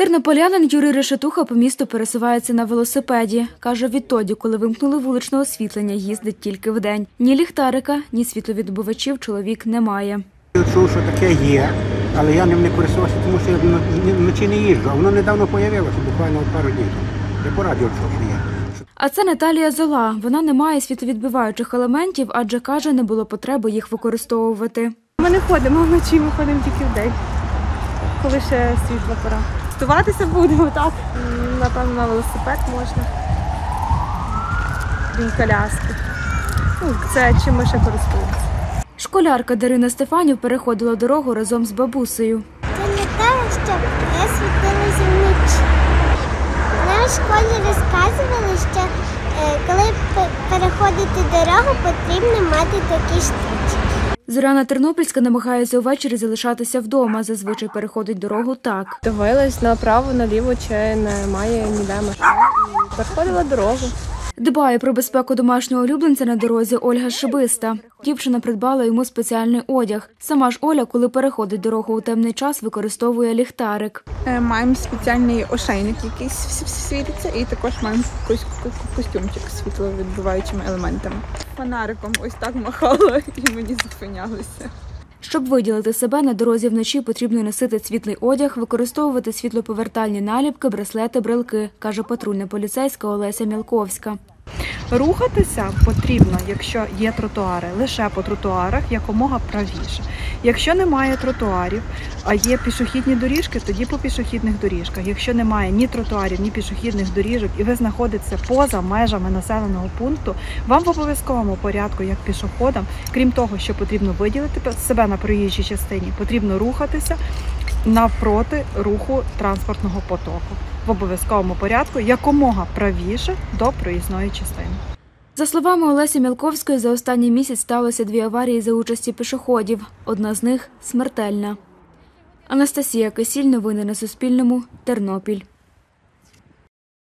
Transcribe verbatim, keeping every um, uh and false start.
Тернополянин Юрій Решетуха по місту пересувається на велосипеді. Каже, відтоді, коли вимкнули вуличне освітлення, їздить тільки вдень. Ні ліхтарика, ні світловідбивачів чоловік не має. Я чув, що таке є, але я ним не користувався, тому що я вночі не їжджу. А воно недавно з'явилося, буквально пару днів. Я по радіо чув, що є. А це Наталія Зола. Вона не має світловідбиваючих елементів, адже, каже, не було потреби їх використовувати. Ми не ходимо вночі, ми ходимо тільки вдень, коли ще світла пора. Туватися будемо, так? Напевно, на велосипед можна. Крім коляски. Ну, це чим ми ще користуємося. Школярка Дарина Стефанів переходила дорогу разом з бабусею. Це не те, що я світилася вночі. Нам в школі розказували, що е, коли переходити дорогу, потрібно мати такі штучки. Зоряна Тернопільська намагається увечері залишатися вдома. Зазвичай переходить дорогу так. Дивилась направо, наліво, чи немає ніде машин. І переходила дорогу. Дбає про безпеку домашнього улюбленця на дорозі Ольга Шибиста. Дівчина придбала йому спеціальний одяг. Сама ж Оля, коли переходить дорогу у темний час, використовує ліхтарик. Маємо спеціальний ошейник, який світиться, і також маємо костюмчик з світловідбиваючими елементами. Фонариком ось так махала і мені зупинялися. Щоб виділити себе на дорозі вночі, потрібно носити світлий одяг, використовувати світлоповертальні наліпки, браслети, брелки, каже патрульна поліцейська Олеся Мілковська. Рухатися потрібно, якщо є тротуари, лише по тротуарах якомога правіше. Якщо немає тротуарів, а є пішохідні доріжки, тоді по пішохідних доріжках. Якщо немає ні тротуарів, ні пішохідних доріжок і ви знаходитеся поза межами населеного пункту, вам в обов'язковому порядку, як пішоходам, крім того, що потрібно виділити себе на проїжджій частині, потрібно рухатися навпроти руху транспортного потоку. В обов'язковому порядку якомога правіше до проїзної частини. За словами Олесі Мілковської, за останній місяць сталося дві аварії за участі пішоходів. Одна з них – смертельна. Анастасія Кисіль, новини на Суспільному, Тернопіль.